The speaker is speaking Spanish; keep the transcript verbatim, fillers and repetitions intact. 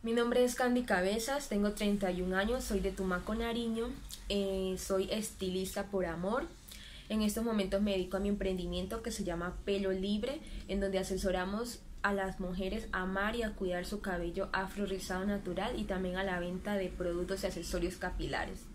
Mi nombre es Candy Cabezas, tengo treinta y un años, soy de Tumaco, Nariño, eh, soy estilista por amor. En estos momentos me dedico a mi emprendimiento que se llama Pelo Libre, en donde asesoramos a las mujeres a amar y a cuidar su cabello afro rizado natural y también a la venta de productos y accesorios capilares.